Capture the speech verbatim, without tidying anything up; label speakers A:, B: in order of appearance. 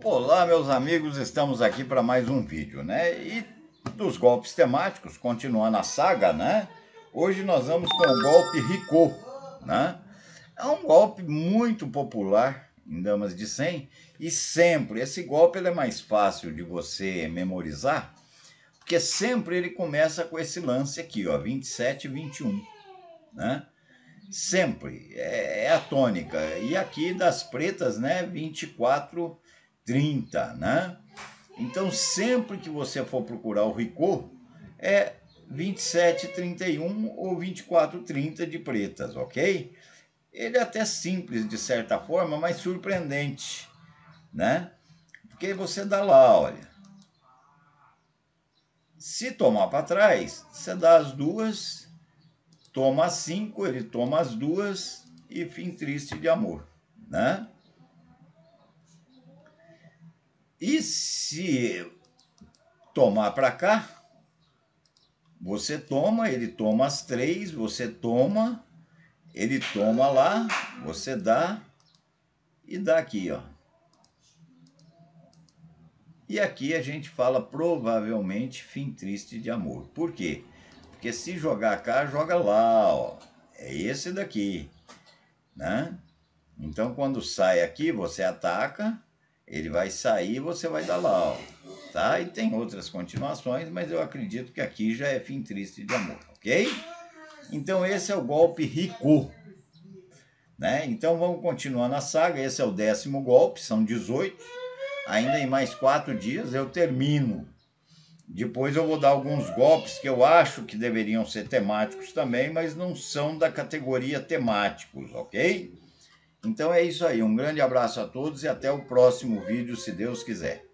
A: Olá, meus amigos, estamos aqui para mais um vídeo, né? E dos golpes temáticos, continuando a saga, né? Hoje nós vamos com o golpe Rico, né? É um golpe muito popular em damas de cem e sempre, esse golpe ele é mais fácil de você memorizar, porque sempre ele começa com esse lance aqui, ó, vinte e sete, vinte e um, né? Sempre, é, é a tônica. E aqui das pretas, né, vinte e quatro, trinta, né? Então, sempre que você for procurar o Rico, é vinte e sete, trinta e um ou vinte e quatro, trinta de pretas, ok? Ele é até simples de certa forma, mas surpreendente, né? Porque você dá lá, olha. Se tomar para trás, você dá as duas, toma as cinco, ele toma as duas e fim triste de amor, né? E se tomar para cá, você toma, ele toma as três, você toma, ele toma lá, você dá e dá aqui, ó. E aqui a gente fala provavelmente fim triste de amor. Por quê? Porque se jogar cá, joga lá, ó. É esse daqui, né? Então quando sai aqui, você ataca, ele vai sair, você vai dar lá, ó. Tá? E tem outras continuações, mas eu acredito que aqui já é fim triste de amor, ok? Então esse é o golpe Rico, né? Então vamos continuar na saga, esse é o décimo golpe, são dezoito, ainda em mais quatro dias eu termino. Depois eu vou dar alguns golpes que eu acho que deveriam ser temáticos também, mas não são da categoria temáticos, ok? Então é isso aí, um grande abraço a todos e até o próximo vídeo, se Deus quiser.